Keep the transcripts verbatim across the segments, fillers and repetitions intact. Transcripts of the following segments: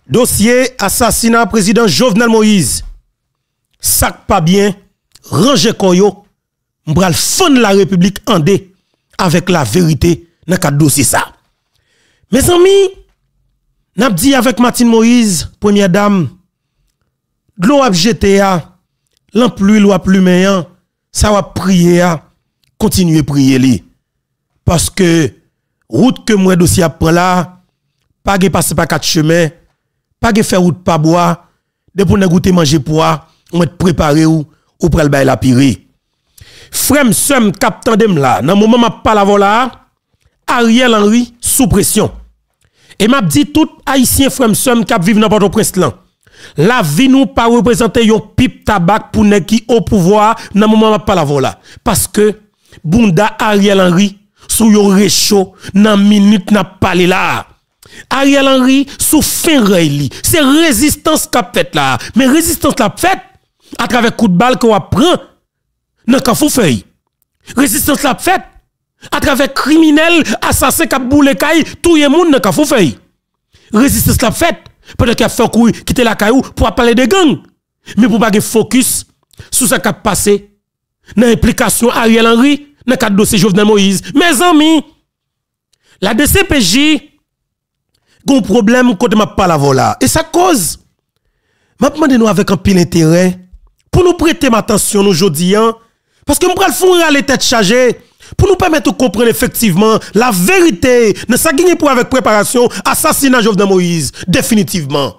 Dossier assassinat président Jovenel Moïse. Sac pas bien, ranger koyo, m'bral fond la République en dé avec la vérité dans cadre dossier ça. Mes amis, n'a dit avec Martine Moïse, première dame, de l'eau a jeté à, l'empluie l'eau a plumé, ça va prier à, continuer prier li. Parce que, route que moi dossier prend là, pas de passer par quatre chemins, pas de faire route pas bois, de pour goûter manger pois, on va préparer ou, ou pral bay la pire. Frère Somme captain dem là, dans moment m'a pas la voilà, Ariel Henry sous pression. Et m'a dit tout haïtien frère Somme qui vivent dans Port-au-Prince là. La vie nous pas représenter yon pipe tabac pour nèg qui au pouvoir dans moment m'a pas la voilà parce que Bunda Ariel Henry sous yon réchaud dans minute n'a parlé là. Ariel Henry sous fin rey c'est résistance qu'a fait là, mais résistance l'a fait à travers coup de balle qu'on prend dans Kafou feuille. Résistance l'a fait à travers criminel assassin qui boule kay tout le monde dans Kafou feuille. Résistance l'a fait pendant qu'il a fait courir quitter la caillou pour parler de gang, mais pour pas focus sur ce qui a passé dans l'implication Ariel Henry dans le cadre dossier Jovenel Moïse. Mes amis, la D C P J a un problème quand m'a pas la voilà. Et ça cause, m'a demandé nous avec un pile intérêt pour nous prêter attention aujourd'hui, parce que nous prenons le fond les têtes chargées pour nous permettre de comprendre effectivement la vérité de ça qui pour avec préparation assassinat Jovenel Moïse définitivement.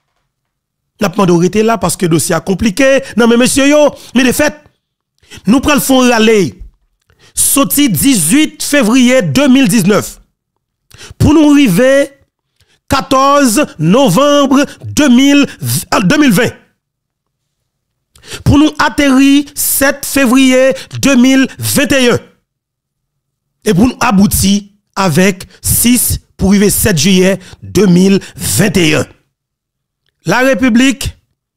N'a pas demandé là parce que le dossier est compliqué. Non mais monsieur yo, mais de fait, nous prenons le fond râler sorti dix-huit février deux mille dix-neuf pour nous arriver quatorze novembre deux mille vingt. Pour nous atterrir sept février deux mille vingt et un. Et pour nous aboutir avec six pour arriver sept juillet deux mille vingt et un. La République,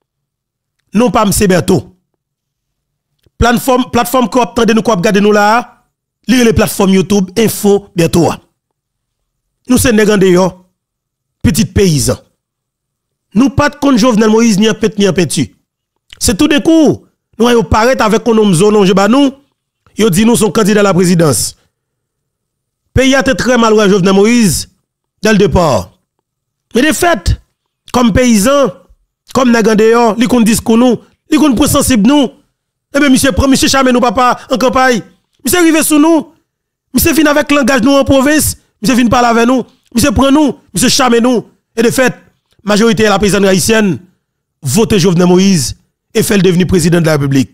non pas M. Berto. Plateforme, plateforme qu'on attendait nous, qu'on regarde nous là, lire les plateformes YouTube, Info Berto. Nous sommes des grands petits paysans. Nous pas de compte Jovenel Moïse ni en pète ni en pètu. C'est tout d'un coup, nous allons paraître avec un homme zone, nous, ils dit nous sommes candidats à la présidence. Pays a été très mal à Jovenel Moïse dès le départ. Mais de fait, comme paysans, comme Nagandéon, ils ont discours nous, ils ont pour sensible nous. Eh bien, monsieur, monsieur Chamé nous papa en campagne. Monsieur arrivé sous nous. Monsieur vient avec langage nous en province. Monsieur vient parler avec nous. Monsieur prend nous. Monsieur Chamé nous. Et de fait, majorité de la paysanne haïtienne vote Jovenel Moïse et fait le devenir président de la République.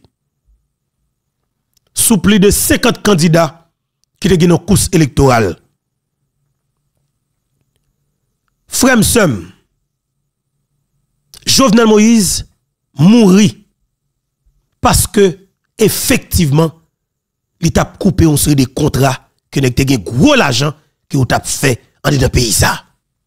Sous plus de cinquante candidats qui ont une course électorale. Frère Somme, Jovenel Moïse mourit parce que, effectivement, il t'a coupé une série de contrats que n'a pas gros l'argent que vous avez fait en dans pays ça.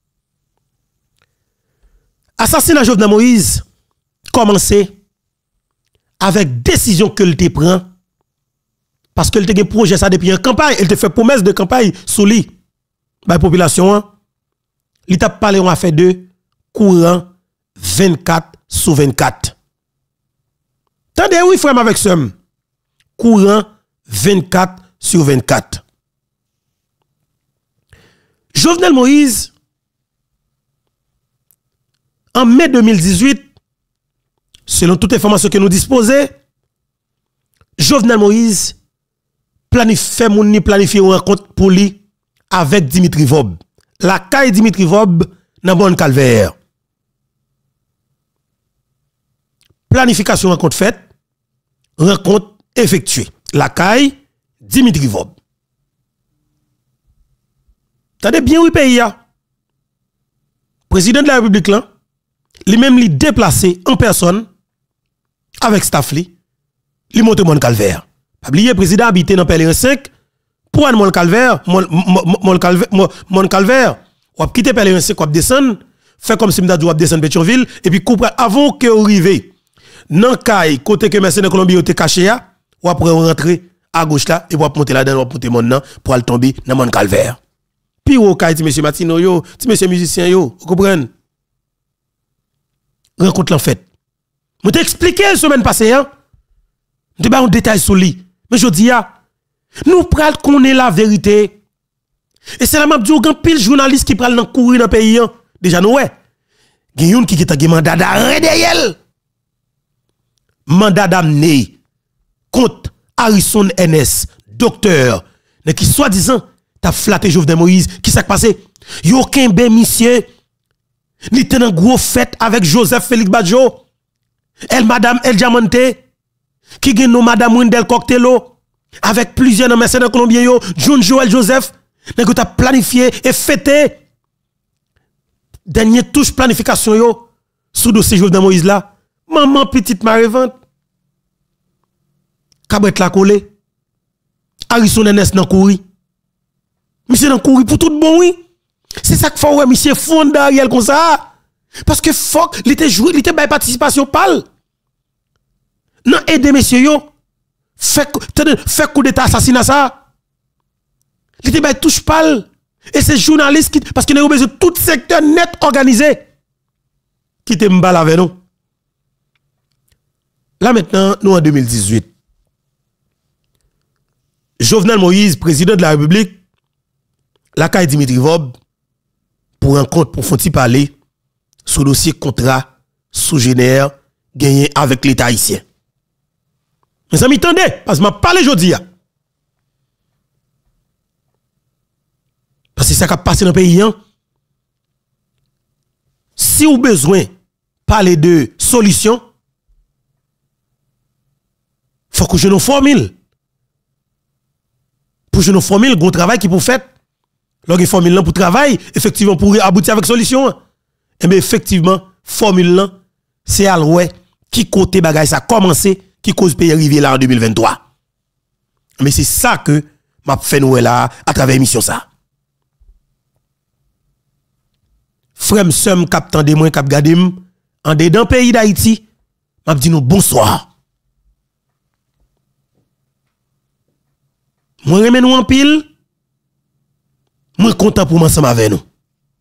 Assassinat Jovenel Moïse commencé avec décision que il te prend parce que il te un projet ça depuis en campagne, il te fait promesse de campagne sous lui. La population, il t'a parlé on a fait de courant vingt-quatre sur vingt-quatre. Tendez oui frère avec somme. Courant vingt-quatre sur vingt-quatre. Jovenel Moïse en mai deux mille dix-huit, selon toute information que nous disposons, Jovenel Moïse planifie mouni planifier une rencontre pour lui avec Dimitri Vob. La caille Dimitri Vob dans Bon Calvaire. Planification rencontre faite, rencontre effectuée. La caille Dimitri Vob. Tendez bien oui pays ya. Président de la République là, lui-même li déplacé en personne avec staff li, li monte Mon Calvaire. Pas oublier président habité dans Pèlerin cinq pour un Mon Calvaire, Mon Calvaire, Mon Calvaire, ou quitter Pèlerin cinq ou descendre, fait comme si m'da dou descendre Pétionville et puis couper avant que arrivé nan kay côté que mercenaire de Colombie était caché ya, ou après rentrer à gauche là et pour monter là-dedans, pour monter mon nan pour aller tomber dans Mon Calvaire. Puis au kay ti monsieur Martino yo, ti monsieur musicien yo, vous comprenez? rencontre l'en fait. Je t'ai expliqué la semaine passée, hein? Je t'ai un détail sur lui. Mais je dis, nous prenons connaître la vérité. Et c'est la map du grand pile journaliste qui prend dans courir dans le pays. Hein? Déjà, nous, ouais. Il y a une qui a un mandat d'arrêt derrière. Mandat d'amener contre Harrison N S, docteur, qui soi-disant, t'a flatté Jovenel Moïse. Qui s'est passé? Il n'y a aucun ben, monsieur. Il était dans gros fête avec Joseph Félix Badjo. Elle, madame El Diamante. Qui gagne nos madame Wendel Coctello. Avec plusieurs mercenaires colombiens, yo, John Joel Joseph. Nous avons planifié et fêté. Dernier touche planification, yo. Sous dossier Jovenel Moïse là. Maman petite marevante. Cabret la collé. Harrison N S nan kouri. Monsieur nan kouri pour tout bon, oui. C'est ça qu'il faut, ouais, monsieur fonde Ariel comme ça. Parce que fuck, il était joué, il était by participation pâle. Non, aidez messieurs, yo. Fait, fait coup d'état assassinat ça. Il était by touche pâle. Et c'est journaliste qui, parce qu'il a besoin de tout secteur net organisé. Qui te m'bal avec nous. Là maintenant, nous en deux mille dix-huit. Jovenel Moïse, président de la République, la caille Dimitri Vob, pour un compte pour font-il parler sur le dossier contrat sous-génère gagné avec l'État haïtien. Mes amis, attendez, parce que je parle aujourd'hui. Parce que c'est ça qui a passé dans le pays. Hein? Si vous avez besoin de parler de solution, il faut que je nous formule. Pour je nous formule, il y a un travail qui pour faire. Lorsque formule pour travail, effectivement, pour aboutir avec solution. Et bien, effectivement, formule c'est à l'ouest qui côté bagay ça a commencé, qui cause pays arriver là en deux mille vingt-trois. Mais c'est ça que m'a fait nous là à travers l'émission ça. Frère Somme captant de moins cap gadim en dedans pays d'Haïti, m'a dit nous bonsoir. Moi remè nous en pile. Moi content pour m'ensemble avec nous.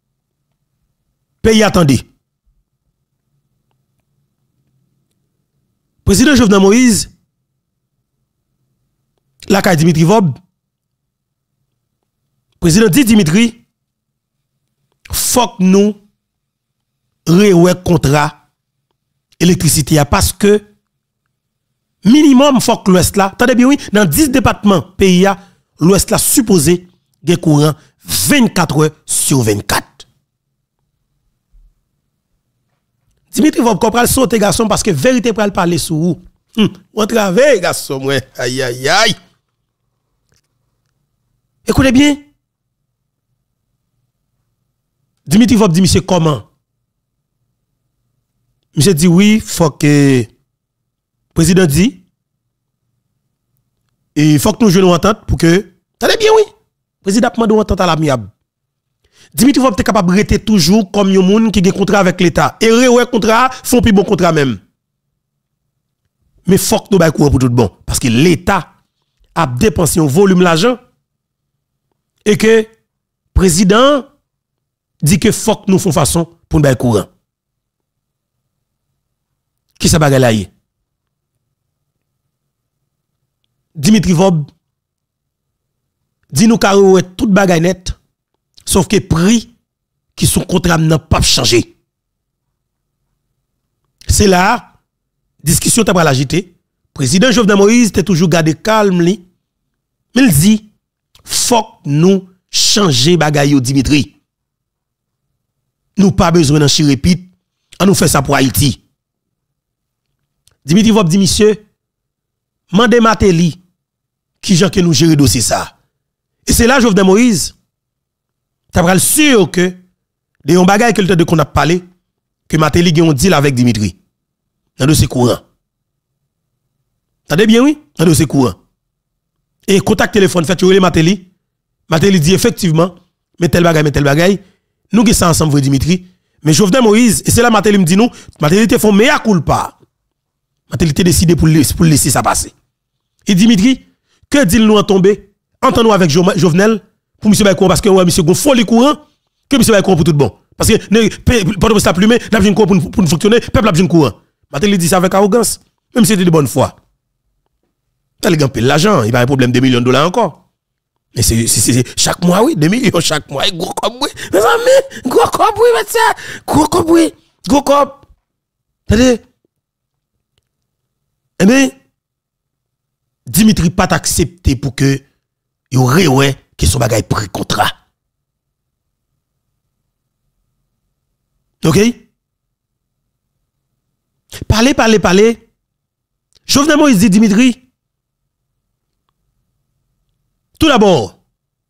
Pays attendez. Président Jovenel Moïse, la caille Dimitri Vob, président dit Dimitri, faut que nous rewe contrat électricité parce que minimum faut que l'ouest là, attendez bien oui, dans dix départements pays l'ouest là supposé des courant vingt-quatre heures sur vingt-quatre. Dimitri Vob comprend sauter garçon parce que vérité pour parler sur vous. Hum, on travaille garçon moi. Aïe aïe aïe. Écoutez bien. Dimitri Vob dit monsieur comment? Monsieur dit oui, faut que président dit et il faut que nous jouions entente pour que attendez bien oui. Président demande entente à l'amiable. Dimitri Vob est capable de rester toujours comme un monde qui a un contrat avec l'État. Et ouais contrat, font plus bon contrat même. Mais faut que nous baillons pour tout bon. Parce que l'État a dépensé un volume d'argent. Et que le président dit que faut que nous fassions façon pour nous bailler courant. Qui ça bagaille là? Dimitri Vob dit nous carrément tout bagaille net. Sauf que prix qui sont contrats n'a pas changé. C'est là, discussion t'a pas l'agité. Président Jovenel Moïse t'es toujours gardé calme li. Mais il dit, faut que nous changer bagay yo Dimitri. Nous pas besoin d'un chirépite, on nous fait ça pour Haïti. Dimitri Vob dit monsieur, mandez Mateli qui gens que nous gérer dossier ça. Et c'est là Jovenel Moïse t'as pral sûr que de yon bagay que de qu'on a parlé que Mateli gen un deal avec Dimitri dans dossier courant. T'as bien oui dans dossier courant. Et contact téléphone fait relé Mateli. Mateli dit effectivement mais tel bagay mais tel bagay nous qui ça ensemble Dimitri mais Jovenel Moïse et c'est là Mateli me dit nous Mateli te font mea culpa. Mateli te décidé pour pour laisser ça passer. Et Dimitri que dit nous en tomber entendons avec Jovenel pour monsieur Baïkour parce que ouais monsieur gon folie courant que monsieur Baïkour pour tout bon Parce que pendant que ça plume, n'a besoin de courant pour pour fonctionner, peuple a besoin de courant. Matel dit ça avec arrogance, même si c'était de bonne foi. Il a gagné l'argent, il a un problème de millions de dollars encore. Mais c'est chaque mois, oui, deux millions chaque mois, gros comme oui. Mes amis, gros comme oui, mais ça, gros comme oui, gros comme. Attendez. Eh bien, Dimitri pas accepté pour que il aurait ouais que son bagage pris contrat. OK? Parlez, parlez, parlez. Jovenel Moïse dit Dimitri. Tout d'abord,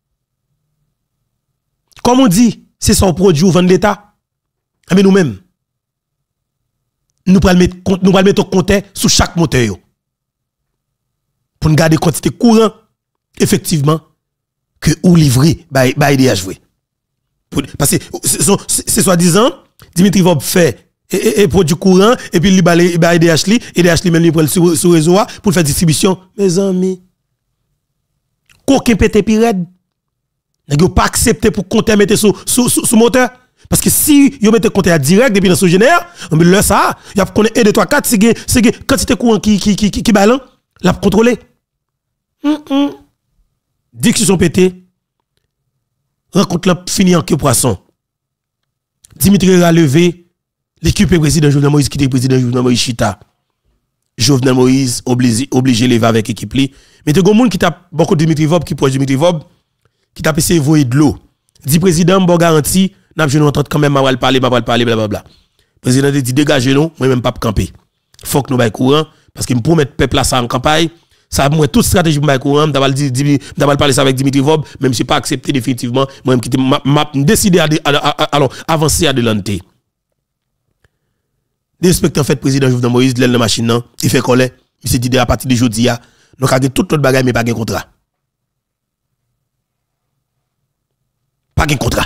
comme on dit, c'est son produit ou vendre l'État. Mais nous-mêmes, nous allons mettre, nous allons mettre au compteur sous chaque moteur. Pour nous garder quantité courant, effectivement, que ou livrer, bah, bah, aider à jouer. Parce que c'est soi-disant, Dimitri Vob fait et, et, produit courant, et puis il va aider à H L I, et H L I même lui prend sur le réseau pour faire distribution. Mes amis, qu'aucun pété pirate, n'a pas accepté pour compter mettre sur sous moteur. Parce que si vous mettez compteur direct depuis dans ce génère, on peut le ça, il y a qu'on un deux trois quatre c'est c'est quantité courant qui qui qui qui balance, l'a contrôler. Hum hum. Discussion pété. Rencontre la fini en que poisson. Dimitri a levé l'équipe président Jovenel Moïse qui était président Jovenel Moïse Chita. Jovenel Moïse obligé obligé lever avec équipe li. Mais te gon monde qui t'a beaucoup Dimitri Vob qui proche Dimitri Vob qui t'a essayé voyer de l'eau. Dit président bon garantie n'a je entendre quand même mal parler mal parler blablabla. Président dit dégagez nous moi même pas camper. Faut que nous bail courant parce que me promettre peuple là ça en campagne. Ça moi toute stratégie pour bail courant d'avoir dit d'avoir parler ça avec Dimitri Vob même si pas accepté définitivement moi même qui m'a décidé à alors avancer à de l'anté. L'inspecteur fait président Jovenel Moïse de la machine non, il fait colère, il s'est dit à partir de jeudi a donc a tout autre bagage mais pas de contrat. Pas de contrat.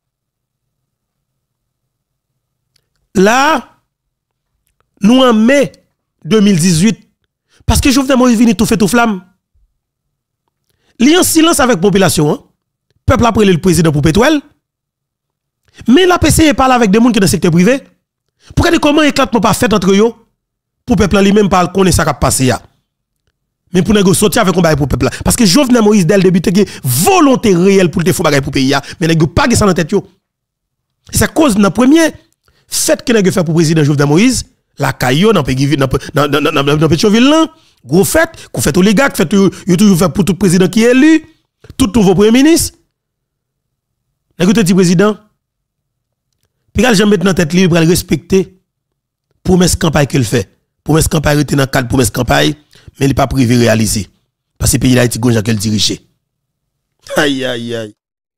Là nous en mai deux mille dix-huit parce que Jovenel Moïse vient tout fait tout flamme. Li en silence avec population hein. Peuple après le président pour pétrole. Mais la P C parle avec des gens qui dans le secteur privé. Pour regarder comment éclatement pas fait entre eux pour peuple lui-même pas connaître ça qui a passé ya. Mais pour négocier sortir avec un bagage pour peuple parce que Jovenel Moïse dès le début te volonté réelle pour le faire bagage pour pays ya mais nèg pas ça dans tête yo. C'est cause dans premier fait que nèg fait pour président Jovenel Moïse la caillou dans pays dans dans dans dans Pétionville là gros fait qu'on fait oligarque fait yo toujours fait pour tout président qui est élu tout nouveau premier ministre. Nèg te dit président puis quand j'aime mettre dans tête libre pour respecter promesse campagne qu'il fait. Promesse campagne était dans cadre promesse campagne mais il pas privé réalisé parce que pays d'Haïti gonja qu'elle dirige. Aïe aïe aïe.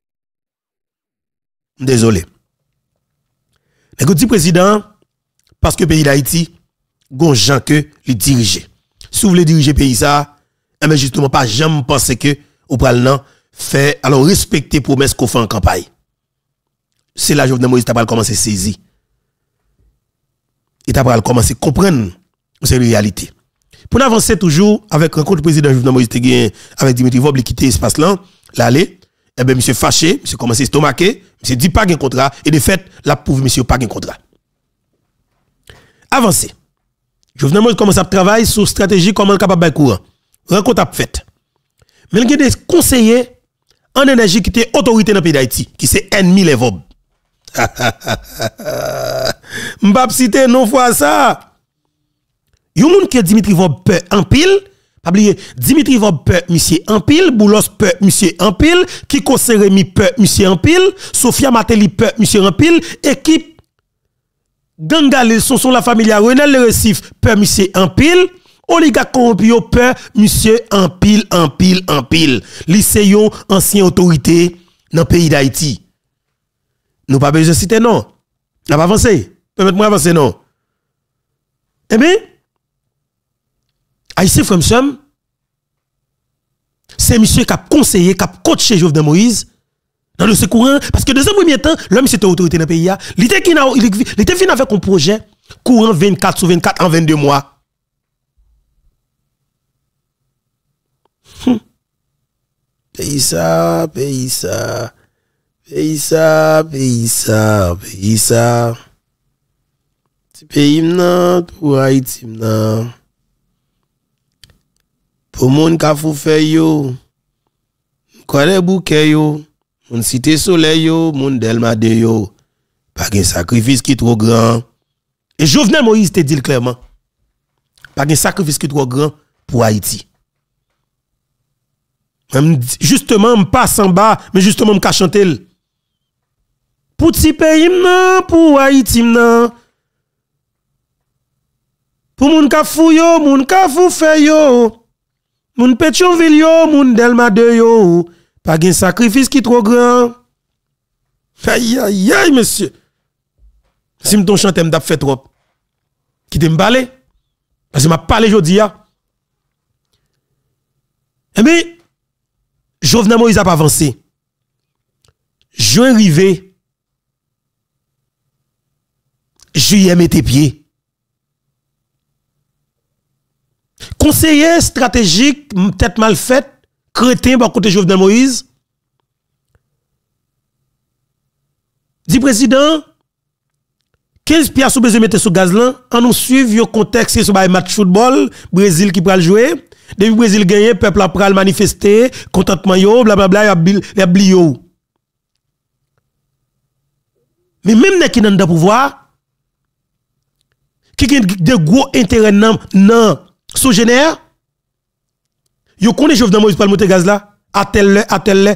Désolé. Le dit président parce que pays d'Haïti gonja que le diriger. Si vous voulez diriger pays ça, mais justement pas jamais penser que au pral nan fait alors respecter promesse qu'on fait en campagne. C'est là Jovenel Moïse t'a pas commencer saisir. Il t'a pas commencer comprendre c'est la réalité. Pour avancer toujours avec rencontre président Jovenel Moïse avec Dimitri Vob qui quitter espace là, l'aller, eh ben monsieur fâché, monsieur commencé stomaquer, monsieur dit pas un contrat et de fait la prouve monsieur pas un contrat. Avancer. Jovenel Moïse commence à travailler sur stratégie comment capable de courant. Rencontre a fait. Mais il y a des conseillers en énergie qui étaient autorité dans le pays d'Haïti qui c'est ennemi les Vob. M'pap citer non fois ça. Yon moun que Dimitri Vob peur en pile, pas oublier Dimitri Vob peur monsieur en pile, Boulos peur monsieur en pile, Kiko Seremi peur monsieur en pile, Sofia Mateli peur monsieur en pile, équipe Gangale son son la famille Renel le Récif peur monsieur en pile, oligarque corrompu peur monsieur en pile en pile en pile. Lycéon ancien autorité dans le pays d'Haïti. Nous pas besoin de citer non. N'a pas avancé. Permettez-moi avancer non. Eh bien, Haïtien Fremsem, c'est monsieur qui a conseillé, qui a coaché Jovenel Moïse dans le secours parce que dans un premier temps, l'homme c'était autorité dans le pays, il était il était venu avec un projet courant vingt-quatre sur vingt-quatre en vingt-deux mois. Hum. Pays ça, pays ça. pays ça, pays ça, pays ça. Ti pays nan pour Haïti nan. Pour moun ka fou fè yo. Connaît bouquet yo. Moun cité soleil yo, moun Delma de yo. Pas un sacrifice qui est trop grand. Et Jovenel Moïse te dit clairement. Pas un sacrifice qui est trop grand pour Haïti. Même justement, je passe en bas, mais justement, je chanter. Pour ti pays, pour Haïti, pour moun ka fou yo, moun ka fou fè yo, moun Pétionville yo, moun Delma de yo, pas un sacrifice qui est trop grand. Aïe, aïe, aïe, monsieur. Si m'ton chante m'dap fait trop. Qui te m'balé? Parce que m'a parlé jodi ya. Eh bien, Jovenel Moïse a pas avancé. Juin rivé. Juillet mette pied. Conseiller stratégique, peut-être mal fait, crétin par côté Jovenel Moïse. Dit président, quinze piastres ou besoin mettre sous gaz là, en nous suivre le contexte sur le match football, Brésil qui pral jouer, depuis Brésil gagné, peuple a pral manifester, contentement yo, blablabla, y a blio. Mais même les qui n'ont pas pouvoir, qui ont de gros intérêts nan nan sous génère, yo connaît Jovenel Moïse pas monter gaz là, à tel à tel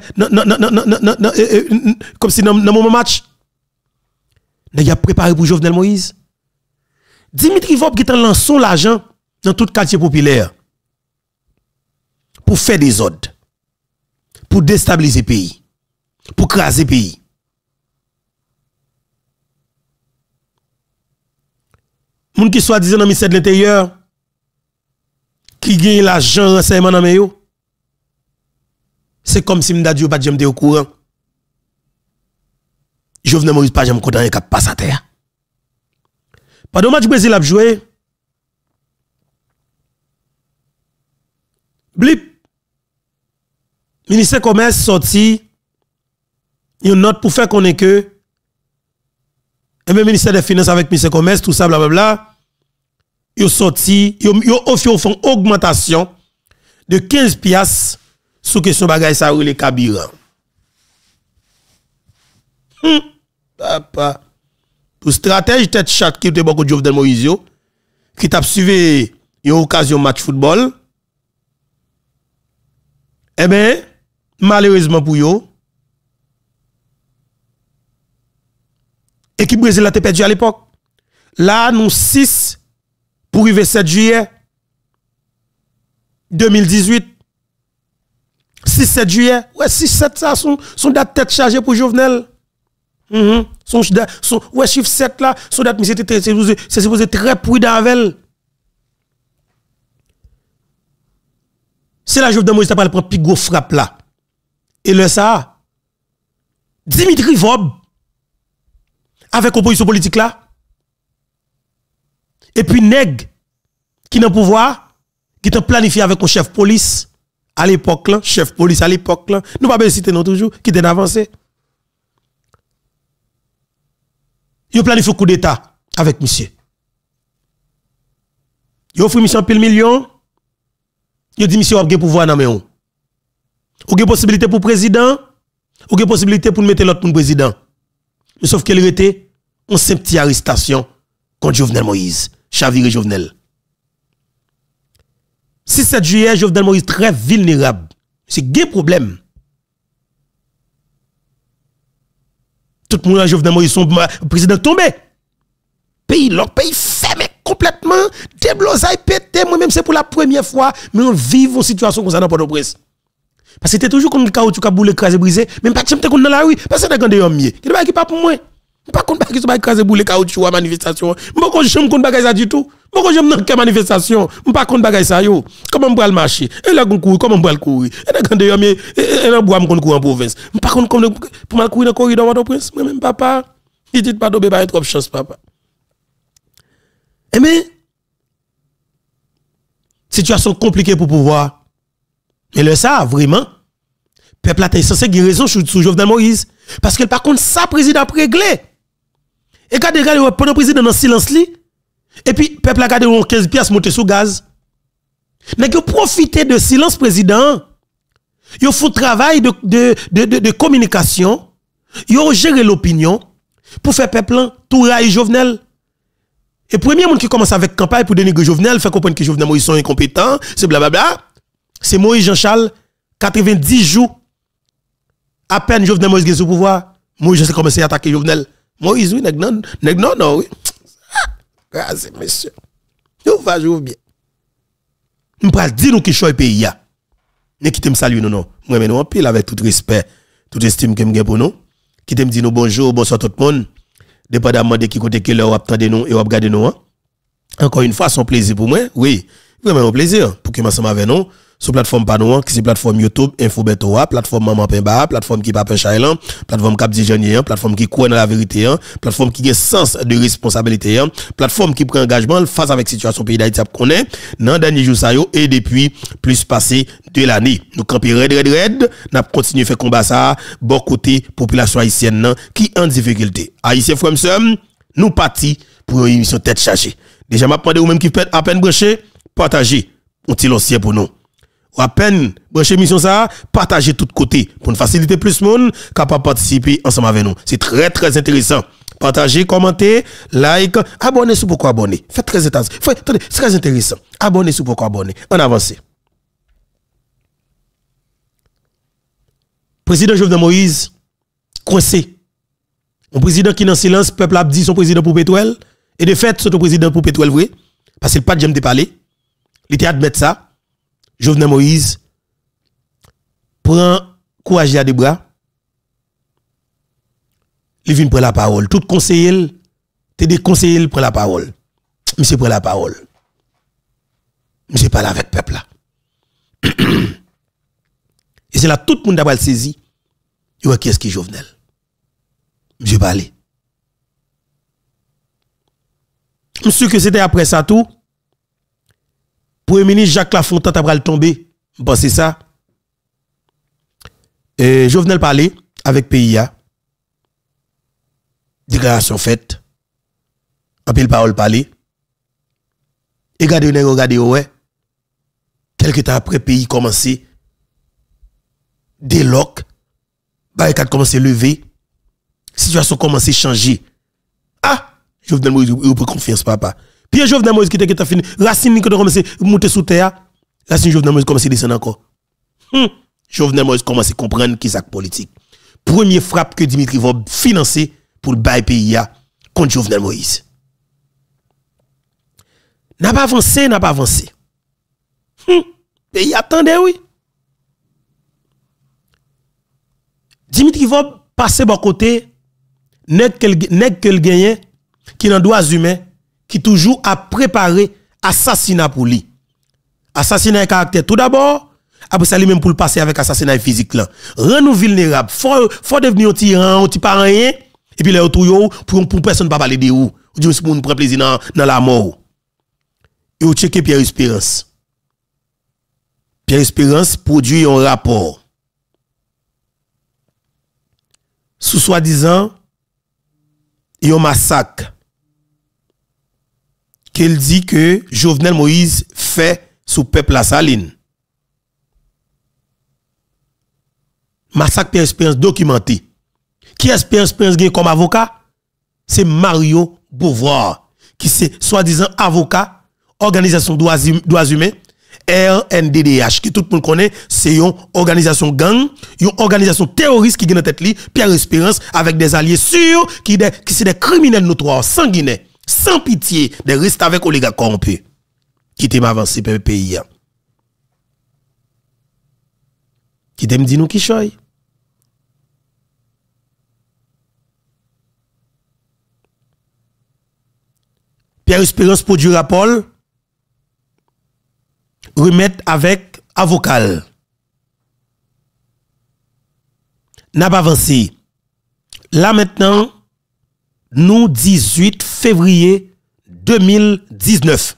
comme si dans mon match. Il a préparé pour Jovenel Moïse. Dimitri Vob qui est lançant l'argent dans tout quartier populaire pour faire des ordres, pour déstabiliser le pays, pour craser le pays. Moun qui soit disant dans le ministère de l'Intérieur, qui gagne l'argent renseignement dans le c'est comme si m'dadjo pas jamais au courant. Jovenel Moïse pas jamais content et cap passe à terre. Pendant le match Brésil a joué, blip, ministère commerce sorti une note pour faire connaître que et même ministère des finances avec ministère commerce tout ça blablabla, yo sorti, yo yo offre une augmentation de quinze piastres sous question bagay ça ou les carburant. Hmm. Papa. Pour stratège tête chat qui était beaucoup de Jovenel Moïse qui t'a suivi une occasion match football. Eh bien, malheureusement pour yo, équipe Brésil a été perdu à l'époque. Là, nous six pour arriver sept juillet deux mille dix-huit. six sept juillet. Ouais, six sept ça, son, son date tête chargée pour Jovenel. Mm-hmm. Son, son, ouais, chiffre sept là, son date, mais c'était c'est supposé très prudent avec elle. C'est la Jovenel Moïse qui a pris plus gros frappe là. Et le ça, Dimitri Vob, avec l'opposition politique là, et puis Neg, qui n'a pouvoir, qui t'a planifié avec un chef police à l'époque là, chef police à l'époque là, nous pas bien citer non toujours, qui t'a avancé. Yo planifié un coup d'état avec monsieur. Yo offre mission pile million. Yo dit monsieur a gen pouvoir nan men ou. Ou gen possibilité pour président, ou gen possibilité pour mettre l'autre pour président. Mais sauf qu'elle était on simple petite arrestation contre Jovenel Moïse, Chavire Jovenel. six sept juillet, Jovenel Moïse très vulnérable. C'est gen problème. Tout le monde Jovenel Moïse son président tombé. Pays leur pays fermé complètement, déblosaille pété, moi même c'est pour la première fois mais on vit une situation comme ça dans Port-au-Prince. Parce que c'était toujours comme le caoutchouc qui boule écrasé brisé, même pas que dans la rue parce que c'est gande homme mieux. Qui pas qui pas pour moi. Pas contre pas qui se écrasé boule caoutchouc à manifestation. Moi quand j'aime contre bagay ça du tout. Moi quand j'aime dans manifestation, pas contre bagay ça yo. Comment on va le marcher? Et là on courir, comment on va le courir? Et là gande homme et là bois on courir en province. Pas contre comme pour mal courir dans corridor Port-au-Prince, moi même papa, il dit pas tomber pas trop chance papa. Eh mais, situation compliquée pour pouvoir. Mais le ça, vraiment, peuple a censé gagner raison sur Jovenel Moïse. Parce que par contre, ça, président réglé. Et quand regardez, pendant le président dans silence, li, et puis, peuple a gardé quinze pièces monter sous gaz. N'a que profiter de silence président. Yo font travail de, de, de, de, de communication. Yo gère l'opinion pour faire peuple tout rail Jovenel. Et premier monde qui commence avec campagne pour dénigrer Jovenel, fait comprendre que Jovenel Moïse sont incompétents, c'est blablabla. C'est Moïse Jean-Charles, quatre-vingt-dix jours. À peine Jovenel Moïse est sous pouvoir, Moïse a commencé à attaquer Jovenel. Moïse, oui, nèg non, nèg non, non, oui. Grâce, monsieur. Nous va jouer bien. Nous pral dire nous qui choy pays ya. Ne qui me salue non non. Moi mais nous en pile avec tout respect, toute estime que m'gain pour nous. Qui me dit nous bonjour, bonsoir tout le monde. Dépendamment de qui côté que leur attendez nous et regarder nous. Encore une fois, son plaisir pour moi. Oui, vraiment un plaisir pour que m'ensemble avec nous. Sur plateforme Panouan, qui c'est plateforme YouTube, Info Betoa, plateforme Maman Pemba, plateforme qui Papa Chailan, plateforme Cap Dijanier, plateforme qui croit dans la vérité, plateforme qui a sens de responsabilité, plateforme qui prend engagement face avec la situation pays d'Haïti qu'on est, dans dernier jour ça yo, et depuis plus passé de l'année. Nous camper red red red, n'a continué faire combat ça, bon côté population haïtienne qui en difficulté. Haïtien frère nous partis pour une émission tête chargée. Déjà m'a demandé ou même qui peut à peine branché, partager un petit dossier pour nous. Ou à peine brancher mission ça, partager tout côté pour nous faciliter plus de monde capable de participer ensemble avec nous. C'est très très intéressant. Partagez, commentez, like, abonnez sur pourquoi abonner. Faites très intéressant. Attendez, c'est très intéressant. Abonnez sur pourquoi abonner. On avance. Président Jovenel Moïse coincé. Un président qui dans silence, peuple a dit son président pour pétrole et de fait son président pour pétrole vrai parce qu'il pas de jamais parler. Il était admettre ça. Jovenel Moïse prend courage à des bras. Il vient prendre la parole. Tout conseiller, t'es des conseillers prend la parole. Monsieur prend la parole. Monsieur parle avec le peuple là. Et c'est là tout le monde a saisi. Il voit qui est-ce qui est Jovenel. Monsieur parle. Je suis sûr que c'était après ça tout. Premier ministre Jacques Lafontaine a tombé. Je pense ça. Et Jovenel parler avec P I A. Déclaration faite. En pile parole parler. Et regardez, regardez, ouais. Quelques temps après, pays commencé. Déloc. Barricade commencé à lever. Situation commencé à changer. Ah! Jovenel Moïse, il prend confiance, papa. Puis Jovenel Moïse qui était fini. Racine qui a commencé à monter sous terre. Racine Jovenel Moïse commence à descendre encore. Hum. Jovenel Moïse commence à comprendre qui est politique. Première frappe que Dimitri va financer pour le bail pays contre Jovenel Moïse. N'a pas avancé, n'a pas avancé. Hum. Pays attendait, oui. Dimitri va passer bon côté. N'est que le gagnant qui dans droits humains qui toujours a préparé assassinat pour lui. Assassinat de caractère tout d'abord, après ça lui même pour le passer avec assassinat physique là. Rend nous vulnérables, faut faut devenir un tyran, un petit pas rien et puis les autres yo pour pour personne pas parler de ou. Ou dit pour nous prendre plaisir dans dans la mort. Et ou checker Pierre Espérance. Pierre Espérance produit un rapport sous soi-disant un massacre qu'elle dit que Jovenel Moïse fait sous peuple la saline. Massacre Pierre Espérance documenté. Qui est Pierre Espérance comme avocat? C'est Mario Beauvoir, qui c'est soi-disant avocat, organisation droits humains, R N D D H, qui tout le monde connaît, c'est une organisation gang, une organisation terroriste qui gagne tête li, Pierre Espérance, avec des alliés sûrs, qui, de, qui c'est des criminels notoires, sanguinaires, sans pitié, des restes avec oligarques corrompus, qui t'aiment avancer pour le pays. Qui t'aime dire nous qui choy. Pierre Espérance produit rapport, remettre avec avocat. N'a pas avancé. Là maintenant, nous dix-huit février deux mille dix-neuf.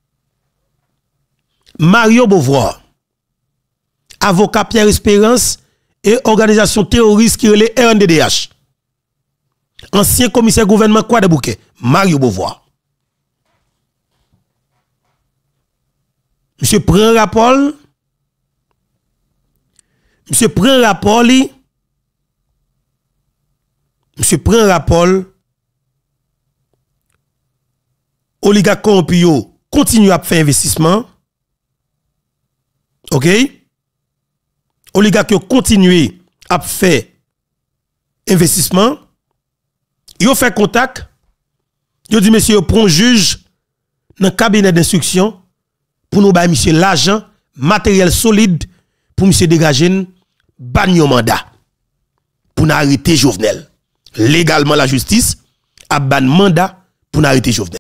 Mario Beauvoir, avocat Pierre Espérance, et organisation terroriste qui est R N D D H. Ancien commissaire gouvernement quoi de Bouquet, Mario Beauvoir. Monsieur prend rapport. Monsieur prend rapport li. Monsieur prend rapport. Oligarque corrompu continue à faire investissement. OK? Oligarque continue à faire investissement. Yo fait contact. Yo dit monsieur prend juge dans le cabinet d'instruction pour nous bailler monsieur l'argent, matériel solide pour monsieur dégager bagno mandat pour nous arrêter Jovenel. Légalement la justice a ban mandat pour nous arrêter Jovenel.